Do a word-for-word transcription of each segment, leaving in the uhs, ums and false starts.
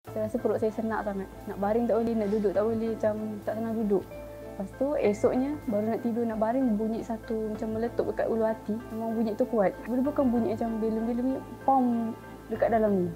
Saya rasa perut saya senak sangat. Nak baring tak boleh, nak duduk tak boleh, macam tak senang duduk. Lepas tu esoknya baru nak tidur, nak baring bunyi satu macam meletup dekat ulu hati. Memang bunyi tu kuat. Dia bukan bunyi macam belum-belum pom dekat dalam ni.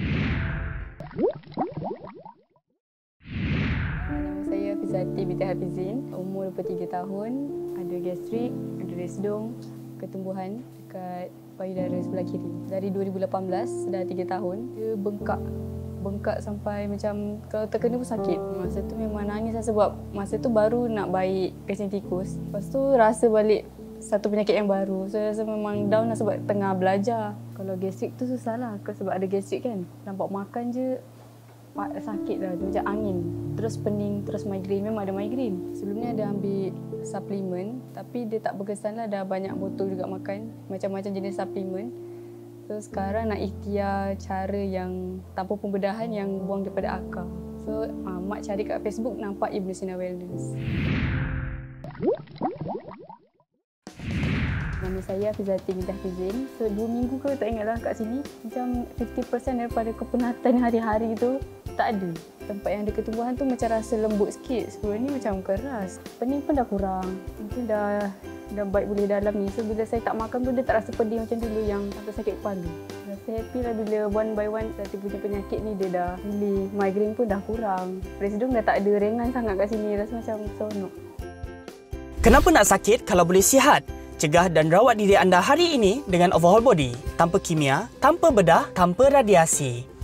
Nama saya Fizati binti Hafizin, umur dua puluh tiga tahun, ada gastrik, ada residung, ketumbuhan dekat payudara sebelah kiri. Dari dua ribu lapan belas, dah tiga tahun, dia bengkak. Bengkak sampai macam kalau terkena pun sakit. Masa tu memang nangis lah sebab masa tu baru nak baik kencing tikus. Lepas tu rasa balik satu penyakit yang baru. So rasa memang down lah sebab tengah belajar. Kalau gastrik tu susah lah sebab ada gastrik kan. Nampak makan je sakit lah, macam angin. Terus pening, terus migraine. Memang ada migraine. Sebelum ni ada ambil suplemen tapi dia tak berkesan lah, dah banyak botol juga makan. Macam-macam jenis suplemen. So sekarang nak ikhtiar cara yang tanpa pembedahan yang buang daripada akar. So uh, mak cari kat Facebook nampak Ibnu Sina Wellness. Nama saya Fizati binti Hafizin. So dua minggu ke tak ingatlah kat sini. Macam lima puluh peratus daripada kepenatan hari-hari tu tak ada. Tempat yang ada ketumbuhan tu macam rasa lembut sikit. Sebelum ni macam keras. Pening pun dah kurang. Mungkin dah dah baik boleh dalam ni. So bila saya tak makan tu dia tak rasa pedih macam dulu yang rasa sakit kepala. Rasa happy lah bila one by one satu punya penyakit ni dia dah boleh. Migraine pun dah kurang. Residung dah tak ada ringan sangat kat sini. Rasa macam seronok. Kenapa nak sakit kalau boleh sihat? Cegah dan rawat diri anda hari ini dengan Overhaul Body. Tanpa kimia, tanpa bedah, tanpa radiasi.